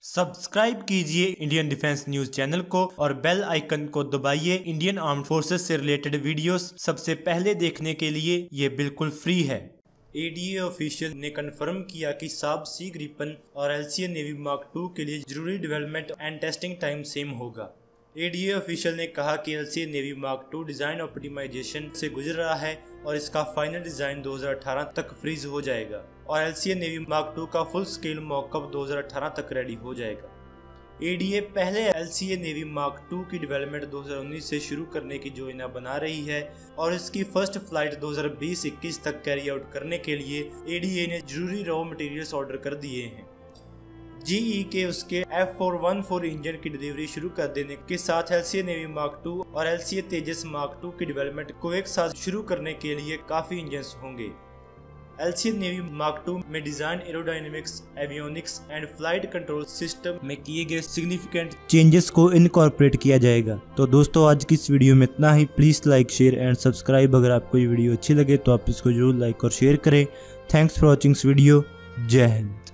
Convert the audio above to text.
Subscribe कीजिए Indian defence news channel को और बेल आइकन को दबाइए। इंडियन आर्म्ड फोर्सेस से रिलेटेड वीडियोस सबसे पहले देखने के लिए ये बिल्कुल फ्री है। एडीए ऑफिशियल ने कंफर्म किया कि साब सी ग्रिपन और एलसीए नेवी मार्क II के लिए जरूरी development and testing time same होगा। एडीए ऑफिशियल ने कहा कि LCA Navy Mark II design optimisation से गुजर रहा है और इसका फाइनल डिजाइन 2018 तक फ्रीज हो जाएगा और एलसीए नेवी मार्क II का फुल स्केल मॉकअप 2018 तक रेडी हो जाएगा। एडीए पहले एलसीए नेवी मार्क II की डेवलपमेंट 2019 से शुरू करने की योजना बना रही है और इसकी फर्स्ट फ्लाइट 2020-21 तक कैरी आउट करने के लिए एडीए ने जरूरी रॉ मटेरियल्स ऑर्डर कर दिए हैं। जीई के उसके F414 इंजन की डिलीवरी शुरू कर देने के साथ एलसीए नेवी मार्क II और एलसीए तेजस मार्क II की डेवलपमेंट को एक साथ शुरू करने के लिए काफी इंजन्स होंगे। एलसीए नेवी मार्क II में design, aerodynamics, avionics and flight control system में किए गए सिग्निफिकेंट चेंजेस को इनकॉर्पोरेट किया जाएगा। तो दोस्तों, आज की इस वीडियो में इतना ही। Please like, share and subscribe. अगर आपको ये वीडियो अच्छी लगे तो आप इसको जरूर लाइक और शेयर करें। Thanks for watching this video. जय हिंद।